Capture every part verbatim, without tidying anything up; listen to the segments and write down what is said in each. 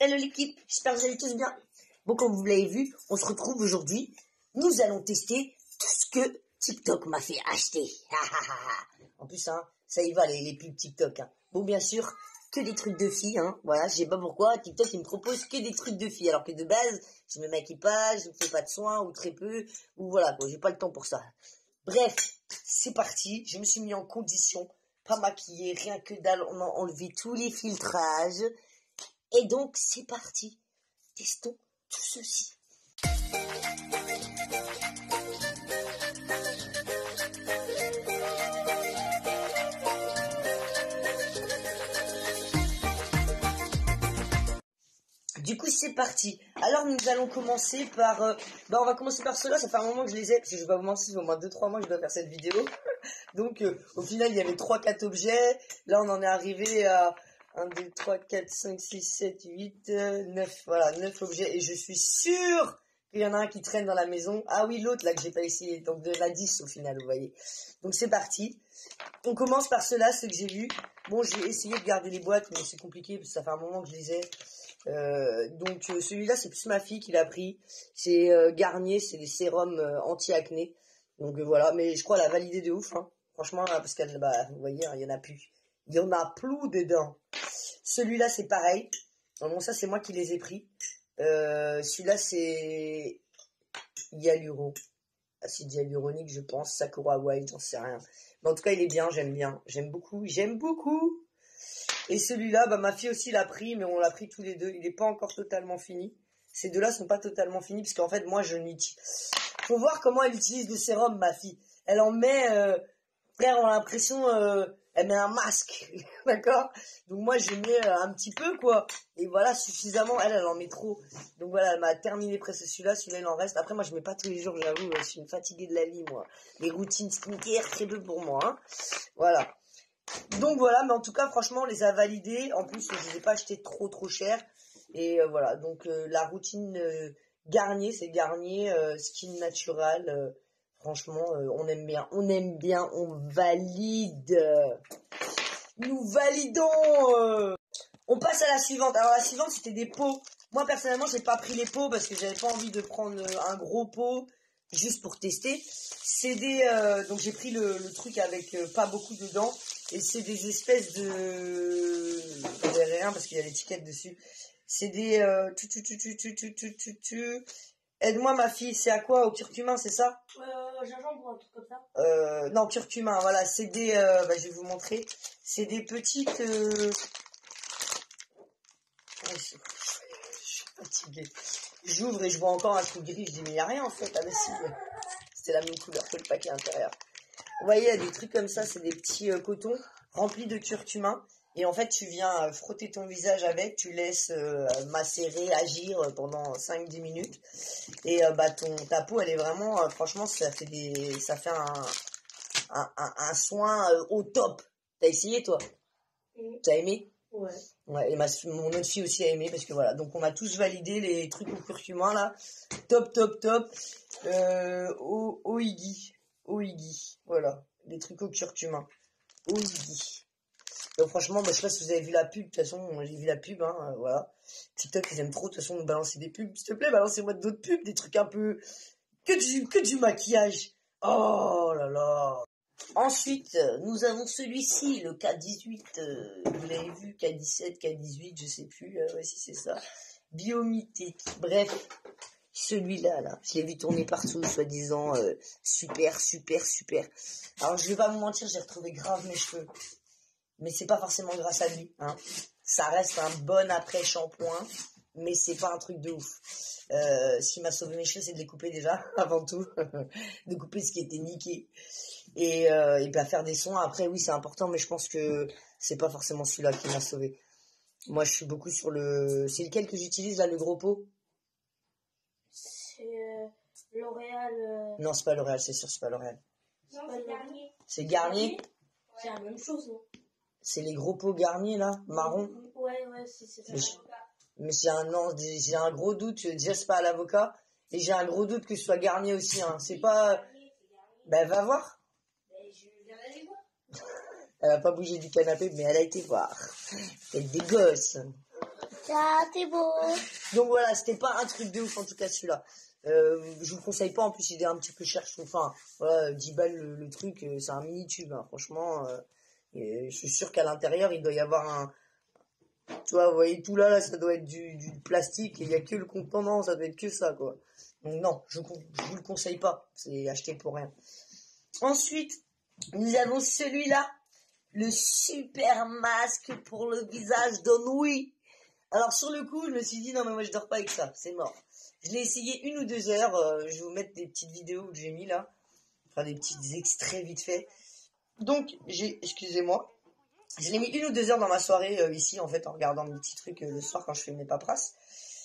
Hello l'équipe, j'espère que vous allez tous bien. Bon, comme vous l'avez vu, on se retrouve aujourd'hui. Nous allons tester tout ce que TikTok m'a fait acheter. En plus, hein, ça y va les, les pubs TikTok. Hein. Bon, bien sûr, que des trucs de filles. Hein. Voilà, je sais pas pourquoi TikTok il me propose que des trucs de filles, alors que de base, je me maquille pas, je ne fais pas de soins ou très peu, ou voilà, quoi, j'ai pas le temps pour ça. Bref, c'est parti. Je me suis mis en condition, pas maquillée, rien que dalle. On a enlevé tous les filtrages. Et donc, c'est parti. Testons tout ceci. Du coup, c'est parti. Alors, nous allons commencer par... Euh, bah, on va commencer par cela. Ça fait un moment que je les ai, parce que je vais pas vous mentir, ça fait au moins deux trois mois que je dois faire cette vidéo. Donc, euh, au final, il y avait trois quatre objets. Là, on en est arrivé à un, deux, trois, quatre, cinq, six, sept, huit, neuf. Voilà, neuf objets. Et je suis sûr qu'il y en a un qui traîne dans la maison. Ah oui, l'autre, là, que j'ai pas essayé. Donc, de la dix au final, vous voyez. Donc, c'est parti. On commence par ceux-là, ceux que j'ai vus. Bon, j'ai essayé de garder les boîtes, mais c'est compliqué, parce que ça fait un moment que je les ai. Euh, donc euh, celui-là c'est plus ma fille qui l'a pris, c'est euh, Garnier, c'est des sérums euh, anti-acné, donc euh, voilà, mais je crois elle a validé de ouf, hein. Franchement, là, parce qu'elle, bah, vous voyez, hein, il y en a plus, il y en a plus dedans. Celui-là c'est pareil, bon ça c'est moi qui les ai pris, euh, celui-là c'est Hyaluro, acide hyaluronique je pense, Sakura White, j'en sais rien, mais en tout cas il est bien, j'aime bien, j'aime beaucoup, j'aime beaucoup. Et celui-là, bah, ma fille aussi l'a pris, mais on l'a pris tous les deux. Il n'est pas encore totalement fini. Ces deux-là sont pas totalement finis, parce qu'en fait, moi, je n'utilise... Faut voir comment elle utilise le sérum, ma fille. Elle en met... Euh... Frère, on a l'impression... Euh... Elle met un masque, d'accord? Donc moi, je mets euh, un petit peu, quoi. Et voilà, suffisamment. Elle, elle en met trop. Donc voilà, elle m'a terminé presque celui-là. Celui-là, il en reste. Après, moi, je mets pas tous les jours, j'avoue. Je suis une fatiguée de la vie, moi. Les routines skincare, très peu pour moi, hein. Voilà. Donc voilà, mais en tout cas, franchement, on les a validés. En plus, je les ai pas achetés trop trop cher. Et euh, voilà, donc euh, la routine euh, Garnier, c'est Garnier euh, Skin Natural. Euh, franchement, euh, on aime bien, on aime bien, on valide. Nous validons. Euh. On passe à la suivante. Alors la suivante, c'était des pots. Moi personnellement, j'ai pas pris les pots parce que j'avais pas envie de prendre un gros pot juste pour tester. C'est des euh, donc j'ai pris le, le truc avec euh, pas beaucoup dedans. Et c'est des espèces de... Vous verrez rien parce qu'il y a l'étiquette dessus. C'est des... Euh... Tu, tu, tu, tu, tu, tu, tu, tu, tu. Aide-moi ma fille, c'est à quoi? Au curcumin, c'est ça? Euh, gingembre ou un truc comme ça. Euh, non, curcumin, voilà. C'est des... Euh... Bah, je vais vous montrer. C'est des petites... Euh... Je suis fatiguée. J'ouvre et je vois encore un truc gris. Je dis, mais il n'y a rien en fait. Ah, mais si. C'était la même couleur que le paquet intérieur. Vous voyez, il y a des trucs comme ça, c'est des petits euh, cotons remplis de curcuma. Et en fait, tu viens euh, frotter ton visage avec, tu laisses euh, macérer, agir pendant cinq dix minutes. Et euh, bah ton ta peau, elle est vraiment, euh, franchement, ça fait des, ça fait un, un, un, un soin euh, au top. T'as essayé, toi? Mmh. T'as aimé? Ouais. Ouais, et ma, mon autre fille aussi a aimé, parce que voilà. Donc, on a tous validé les trucs au curcuma, là. Top, top, top. Euh, au, au Iggy. Oigi, voilà, des trucs au curcuma. Oigi. Donc franchement, bah, je sais pas si vous avez vu la pub, de toute façon, j'ai vu la pub, hein, euh, voilà. TikTok, ils aiment trop, de toute façon, nous balancer des pubs. S'il te plaît, balancez-moi d'autres pubs, des trucs un peu... Que du, que du maquillage. Oh là là. Ensuite, nous avons celui-ci, le K dix-huit, euh, vous l'avez vu, K dix-sept, K dix-huit, je sais plus, euh, ouais, si c'est ça. Biomitique, bref. Celui-là, là, je l'ai vu tourner partout, soi-disant, euh, super, super, super. Alors, je vais pas vous mentir, j'ai retrouvé grave mes cheveux. Mais c'est pas forcément grâce à lui, hein. Ça reste un bon après-shampoing, mais c'est pas un truc de ouf. Euh, ce qui m'a sauvé mes cheveux, c'est de les couper déjà, avant tout. De couper ce qui était niqué. Et, euh, et bah, faire des soins. Après, oui, c'est important, mais je pense que c'est pas forcément celui-là qui m'a sauvé. Moi, je suis beaucoup sur le... C'est lequel que j'utilise, là, le gros pot? C'est euh, L'Oréal. Euh... Non, c'est pas L'Oréal, c'est sûr, c'est pas L'Oréal. Non, c'est Garnier. C'est Garnier? C'est la même chose, non? C'est les gros pots Garnier, là, marron? Ouais, ouais, c'est ça. Mais, mais j'ai un, non, j'ai un gros doute, déjà, c'est pas à l'avocat, et j'ai un gros doute que ce soit Garnier aussi, hein. C'est pas... Ben, va voir. Ben, je viens d'aller voir. Elle a pas bougé du canapé, mais elle a été voir. Elle des gosses. Ah, c'est beau. Donc voilà, c'était pas un truc de ouf en tout cas celui-là. Euh, je vous conseille pas, en plus il est un petit peu cher, je trouve. Enfin, voilà, dix balles le, le truc, euh, c'est un mini tube, hein, franchement. Euh, et je suis sûr qu'à l'intérieur il doit y avoir un. Tu vois, vous voyez tout là, là, ça doit être du, du plastique et il y a que le contenant, ça doit être que ça quoi. Donc non, je, je vous le conseille pas, c'est acheté pour rien. Ensuite, nous avons celui-là, le super masque pour le visage de nuit. Alors sur le coup, je me suis dit non mais moi je dors pas avec ça, c'est mort. Je l'ai essayé une ou deux heures, euh, je vais vous mettre des petites vidéos que j'ai mis là, enfin des petits extraits vite fait. Donc j'ai, excusez-moi, je l'ai mis une ou deux heures dans ma soirée euh, ici en fait en regardant mes petits trucs euh, le soir quand je fais mes paperasses.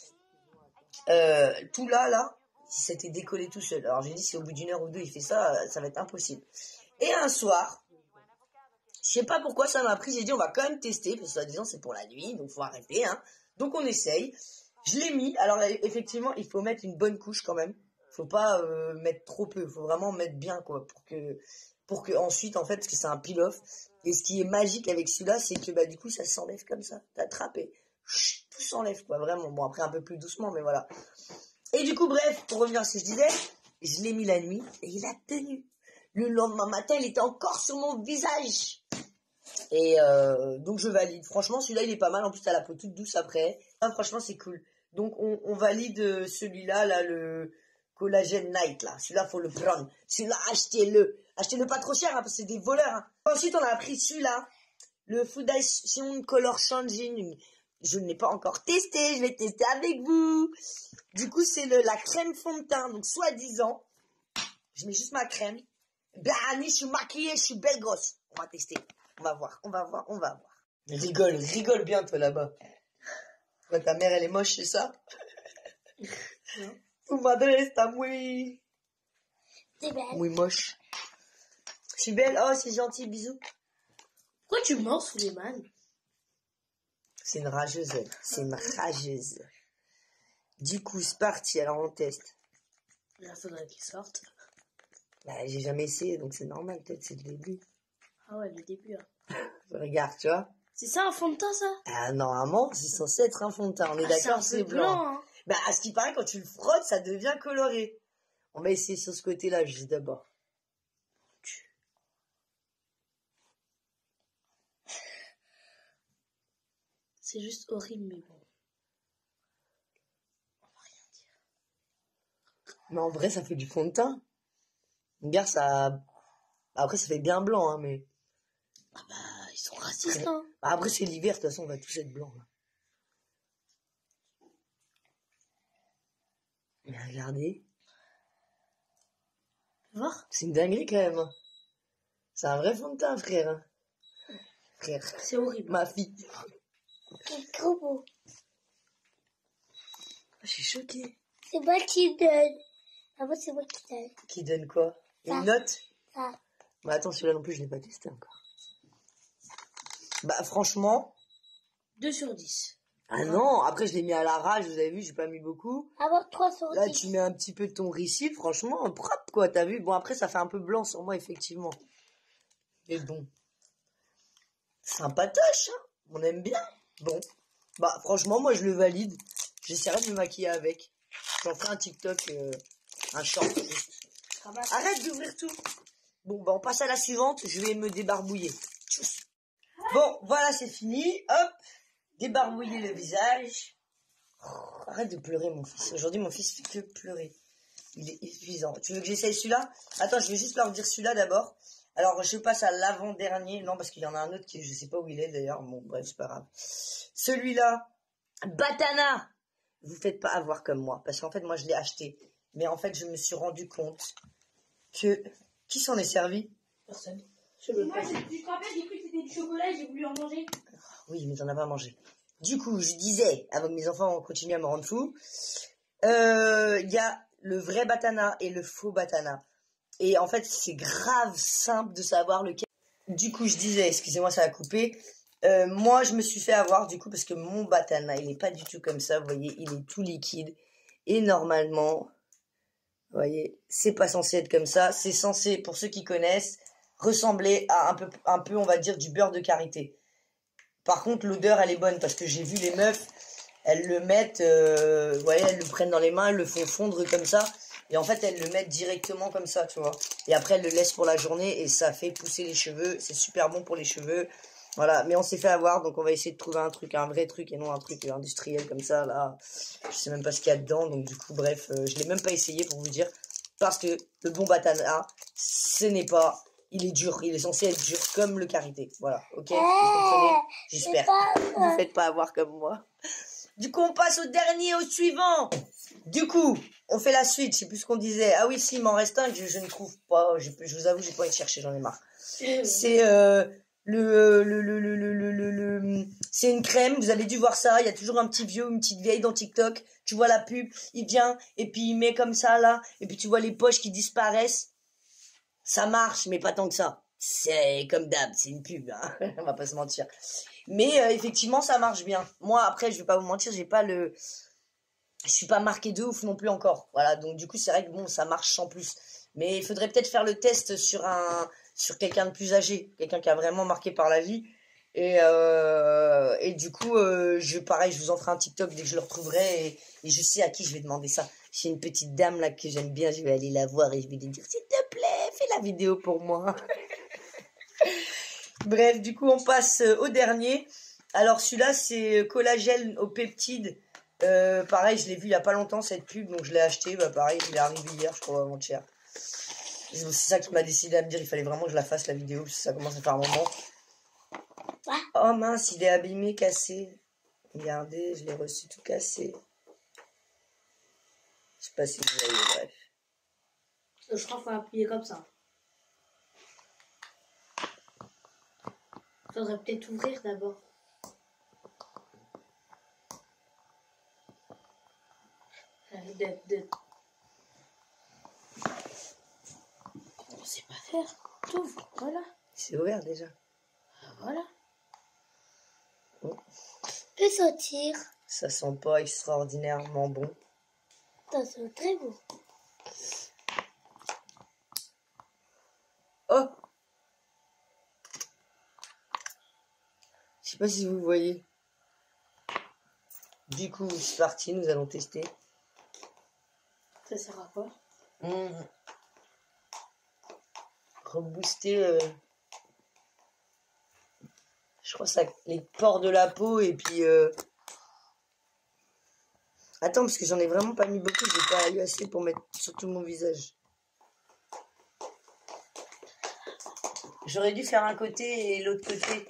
Euh, tout là là, c'était décollé tout seul. Alors j'ai dit si au bout d'une heure ou deux il fait ça, euh, ça va être impossible. Et un soir, je sais pas pourquoi ça m'a pris, j'ai dit on va quand même tester, parce que soi-disant c'est pour la nuit, donc faut arrêter, hein. Donc on essaye. Je l'ai mis, alors là, effectivement il faut mettre une bonne couche quand même. Faut pas euh, mettre trop peu, faut vraiment mettre bien quoi, pour que, pour que ensuite en fait, parce que c'est un peel-off. Et ce qui est magique avec celui-là, c'est que bah du coup ça s'enlève comme ça, t'attrapes et chut, tout s'enlève quoi, vraiment. Bon après un peu plus doucement, mais voilà. Et du coup bref, pour revenir à ce que je disais, je l'ai mis la nuit et il a tenu. Le lendemain matin, il était encore sur mon visage. Et euh, donc je valide. Franchement, celui-là, il est pas mal. En plus, t'as la peau toute douce après. Ah, franchement, c'est cool. Donc on, on valide celui-là, là, le Collagen Night, là. Celui-là, faut le prendre. Celui-là, achetez-le. Achetez-le pas trop cher, hein, parce que c'est des voleurs. Hein. Ensuite, on a pris celui-là, le Foundation Color Changing. Je ne l'ai pas encore testé. Je vais tester avec vous. Du coup, c'est le la crème fond de teint. Donc, soi-disant, je mets juste ma crème. Ben, Annie, je suis maquillée, je suis belle gosse. On va tester. On va voir, on va voir, on va voir. Rigole, rigole bien, toi, là-bas. Ouais, ta mère, elle est moche, c'est ça? Non. Tu madre está muy... C'est belle. Muy moche. Je suis belle? Oh, c'est gentil, bisous. Pourquoi tu mords sous les mains? C'est une rageuse, elle. C'est une rageuse. Du coup, c'est parti, alors on teste. Il faudrait qu'il sorte. Bah, j'ai jamais essayé, donc c'est normal, peut-être, c'est le début. Ah ouais, le début. Hein. Regarde, tu vois. C'est ça un fond de teint, ça? Ah, normalement, c'est censé être un fond de teint. On est ah, d'accord, c'est blanc. blanc hein. Bah, à ce qui paraît, quand tu le frottes, ça devient coloré. On va essayer sur ce côté-là, juste d'abord. C'est juste horrible, mais bon. On va rien dire. Mais en vrai, ça fait du fond de teint. Regarde, ça... Après, ça fait bien blanc, hein, mais... Ah bah, ils sont racistes, hein. Bah, après, c'est l'hiver, de toute façon, on va tous être blancs, là. Mais regardez. Voir. C'est une dinguerie, quand même. Hein. C'est un vrai fond de teint, frère. Hein. Frère. C'est horrible. Ma fille. C'est trop beau. Je suis choquée. C'est moi qui donne. Ah bon, c'est moi qui donne. Qui donne quoi? Ça. Une note? Ça. Bah attends, celui-là non plus, je l'ai pas testé encore. Bah franchement... deux sur dix. Ah non, après je l'ai mis à la rage, vous avez vu, j'ai pas mis beaucoup. Ah bon, trois sur dix. Là, tu mets un petit peu de ton riz, franchement, propre quoi, t'as vu? Bon, après, ça fait un peu blanc sur moi, effectivement. Mais bon. Sympatoche, hein? On aime bien. Bon. Bah franchement, moi je le valide. J'essaierai de me maquiller avec. J'en ferai un TikTok, euh, un short juste. Arrête d'ouvrir tout. Bon, bah on passe à la suivante, je vais me débarbouiller. Tchuss. Bon, voilà, c'est fini. Hop, débarbouiller le visage. Oh, arrête de pleurer, mon fils. Aujourd'hui, mon fils fait que pleurer. Il est épuisant. Tu veux que j'essaye celui-là? Attends, je vais juste leur dire celui-là d'abord. Alors, je passe à l'avant-dernier. Non, parce qu'il y en a un autre qui, je sais pas où il est d'ailleurs. Bon, bref, c'est pas grave. Celui-là, Batana. Vous faites pas avoir comme moi. Parce qu'en fait, moi, je l'ai acheté. Mais en fait, je me suis rendu compte que... Qui s'en est servi? Personne. Je veux pas. Moi, je te rappelle, j'ai cru que c'était du chocolat et j'ai voulu en manger. Oui, mais t'en as pas mangé. Du coup, je disais, avant que mes enfants continuent à me rendre fou, il euh, y a le vrai Batana et le faux Batana. Et en fait, c'est grave simple de savoir lequel. Du coup, je disais, excusez-moi, ça a coupé. Euh, moi, je me suis fait avoir, du coup, parce que mon Batana, il n'est pas du tout comme ça. Vous voyez, il est tout liquide. Et normalement... Vous voyez, c'est pas censé être comme ça. C'est censé, pour ceux qui connaissent, ressembler à un peu, un peu, on va dire, du beurre de karité. Par contre, l'odeur, elle est bonne parce que j'ai vu les meufs, elles le mettent, euh, vous voyez, elles le prennent dans les mains, elles le font fondre comme ça. Et en fait, elles le mettent directement comme ça, tu vois. Et après, elles le laissent pour la journée et ça fait pousser les cheveux. C'est super bon pour les cheveux. Voilà, mais on s'est fait avoir, donc on va essayer de trouver un truc, un vrai truc et non un truc industriel comme ça, là. Je sais même pas ce qu'il y a dedans, donc du coup, bref, euh, je l'ai même pas essayé pour vous dire. Parce que le bon batana, ce n'est pas... Il est dur, il est censé être dur comme le karité. Voilà, ok, vous comprenez? J'espère. Ne faites pas avoir comme moi. Du coup, on passe au dernier, au suivant. Du coup, on fait la suite, je sais plus ce qu'on disait. Ah oui, si, il m'en reste un que je, je ne trouve pas. Je, je vous avoue, j'ai pas envie de chercher, j'en ai marre. C'est... Euh, Le, le, le, le, le, le, le, le... C'est une crème, vous avez dû voir ça, il y a toujours un petit vieux, une petite vieille dans TikTok, tu vois la pub, il vient, et puis il met comme ça, là, et puis tu vois les poches qui disparaissent, ça marche, mais pas tant que ça, c'est comme d'hab, c'est une pub, hein. On va pas se mentir, mais euh, effectivement ça marche bien, moi après je vais pas vous mentir, j'ai pas le... Je suis pas marqué de ouf non plus encore, voilà, donc du coup c'est vrai que bon, ça marche sans plus, mais il faudrait peut-être faire le test sur un... sur quelqu'un de plus âgé, quelqu'un qui a vraiment marqué par la vie. Et, euh, et du coup, euh, je, pareil, je vous en ferai un TikTok dès que je le retrouverai. Et, et je sais à qui je vais demander ça. J'ai une petite dame là que j'aime bien, je vais aller la voir et je vais lui dire, s'il te plaît, fais la vidéo pour moi. Bref, du coup, on passe au dernier. Alors celui-là, c'est collagène aux peptides. Euh, pareil, je l'ai vu il y a pas longtemps cette pub, donc je l'ai acheté. Bah pareil, il est arrivé hier, je crois, avant-hier. C'est ça qui m'a décidé à me dire il fallait vraiment que je la fasse la vidéo parce que ça commence à faire un moment. Oh mince, il est abîmé, cassé. Regardez, je l'ai reçu tout cassé. Je sais pas si vous voyez, bref. Je crois qu'il faut appuyer comme ça. Faudrait peut-être ouvrir d'abord. De, de... On sait pas faire. T'ouvres, voilà. C'est ouvert déjà. Voilà. Bon. Peut sortir. Ça sent pas extraordinairement bon. Ça sent très bon. Oh! Je sais pas si vous voyez. Du coup, c'est parti, nous allons tester. Ça sert à quoi? Mmh. Rebooster, euh... je crois ça, les pores de la peau et puis... Euh... Attends, parce que j'en ai vraiment pas mis beaucoup, j'ai pas eu assez pour mettre sur tout mon visage. J'aurais dû faire un côté et l'autre côté.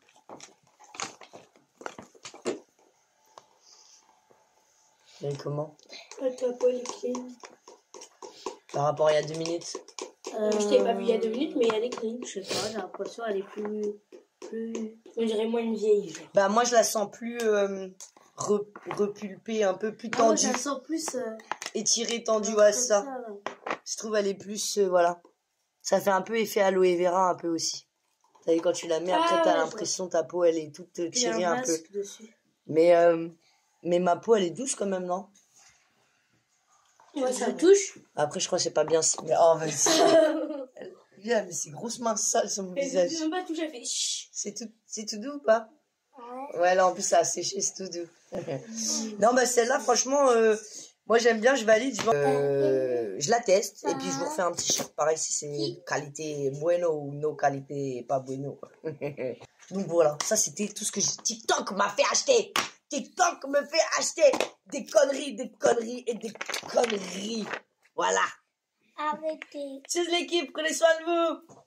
Mais comment? Ta peau est clean. Par rapport à il y a deux minutes. Euh, je t'ai pas vu il y a deux minutes, mais elle est clean. Je sais pas, j'ai l'impression qu'elle est plus, plus... On dirait moins une vieille. Genre. Bah moi je la sens plus euh, re, repulpée, un peu plus Ah, moi, tendue. je la sens plus... Euh, étirée, tendue, ouais, ça. ça je trouve elle est plus, euh, voilà. Ça fait un peu effet aloe vera un peu aussi. T'as vu quand tu la mets, après ah, t'as ouais, l'impression ta peau elle est toute euh, tirée un, un peu. Dessus. Mais, euh, mais ma peau elle est douce quand même, non? Ouais, ça touche. Après je crois que c'est pas bien... Mais, oh vas-y. Viens, mais c'est grosse main sale sur mon et visage. Même pas touché, elle fait c'est tout, c'est tout doux ou pas? Ouais. Ouais, là en plus ça a séché, c'est tout doux. Non, bah celle-là, franchement, euh, moi j'aime bien, je valide. Je, euh, je la teste et puis je vous refais un petit short pareil si c'est qualité bueno ou no qualité pas bueno. Donc voilà, ça c'était tout ce que j'ai. TikTok m'a fait acheter. TikTok me fait acheter des conneries, des conneries et des conneries. Voilà. Arrêtez. Tchuss l'équipe, prenez soin de vous.